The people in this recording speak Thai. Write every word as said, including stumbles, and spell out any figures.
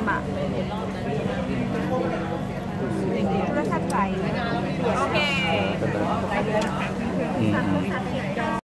ำอ่ะรสชาติไก่โอเคอืม